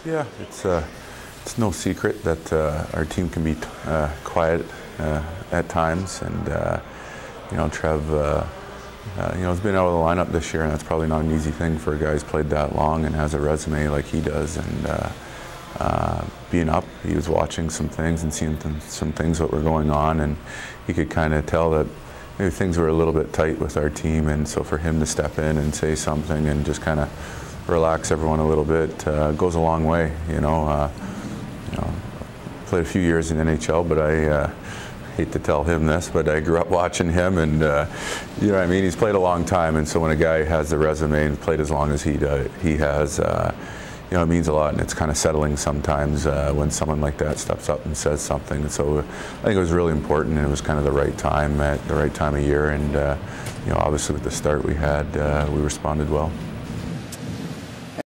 Yeah, it's no secret that our team can be quiet at times, and Trev, has been out of the lineup this year, and that's probably not an easy thing for a guy who's played that long and has a resume like he does. And being up, he was watching some things and seeing some things that were going on, and he could kind of tell that maybe things were a little bit tight with our team, and so for him to step in and say something and just kind of relax everyone a little bit goes a long way. Played a few years in NHL, but I hate to tell him this, but I grew up watching him, and he's played a long time, and so when a guy has the resume and played as long as he has, it means a lot, and it's kind of settling sometimes when someone like that steps up and says something. And so I think it was really important, and it was kind of the right time at the right time of year, and obviously with the start we had, we responded well.